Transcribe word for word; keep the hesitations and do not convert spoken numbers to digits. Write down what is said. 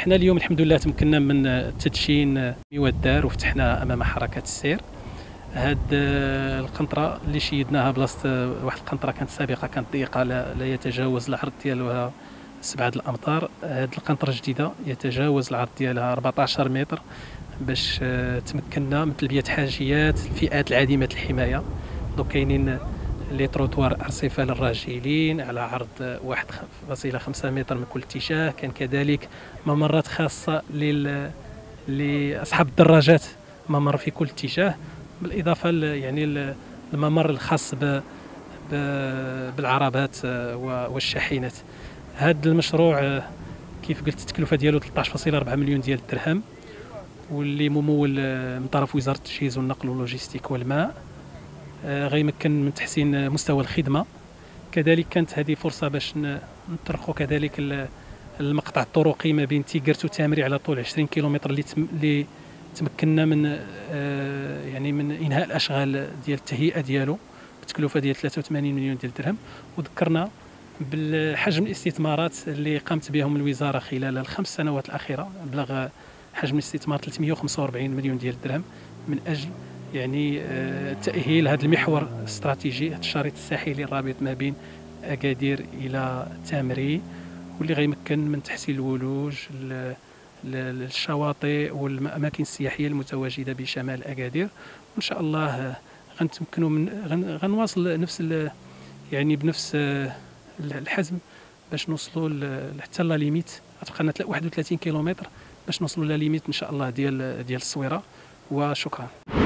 حنا اليوم الحمد لله تمكنا من تدشين ميوات الدار وفتحنا امام حركه السير. هاد القنطره اللي شيدناها بلاصه واحد القنطره كانت سابقه كانت ضيقه لا, لا يتجاوز العرض ديالها سبعة الامتار. هاد القنطره الجديده يتجاوز العرض ديالها أربعطاش متر باش تمكنا من تلبيه حاجيات الفئات العديمه الحمايه. دونك كاينين لي تروطوار ارصفه للراجلين على عرض واحد فاصلة خمسة متر من كل اتجاه. كان كذلك ممرات خاصه لل لاصحاب الدراجات، ممر في كل اتجاه، بالاضافه يعني الممر الخاص ب بالعربات والشاحنات. هذا المشروع كيف قلت التكلفه ديالو ثلاثطاش فاصلة أربعة مليون ديال الدرهم، واللي ممول من طرف وزاره التجهيز والنقل واللوجستيك والماء. غيمكن من تحسين مستوى الخدمه. كذلك كانت هذه فرصه باش نطرقوا كذلك المقطع الطرقي ما بين تيغرت وتامري على طول عشرين كيلومتر اللي اللي تمكنا من يعني من انهاء الاشغال ديال التهيئه ديالو بتكلفه ديال ثلاثة وثمانين مليون ديال الدرهم. وذكرنا بالحجم الاستثمارات اللي قامت بهم الوزاره خلال الخمس سنوات الاخيره، بلغ حجم الاستثمار ثلاثمئة وخمسة وأربعين مليون ديال الدرهم من اجل يعني تأهيل هذا المحور الاستراتيجي، هذا الشريط الساحلي الرابط ما بين أكادير إلى تامري، واللي غيمكن من تحسين الولوج للشواطئ والأماكن السياحية المتواجدة بشمال أكادير. وإن شاء الله غنتمكنوا من غنواصل نفس يعني بنفس الحزم باش نوصلوا حتى لا ليميت. غتبقى لنا واحد وثلاثين كيلومتر باش نوصلوا لا ليميت إن شاء الله ديال ديال الصويرة. وشكرا.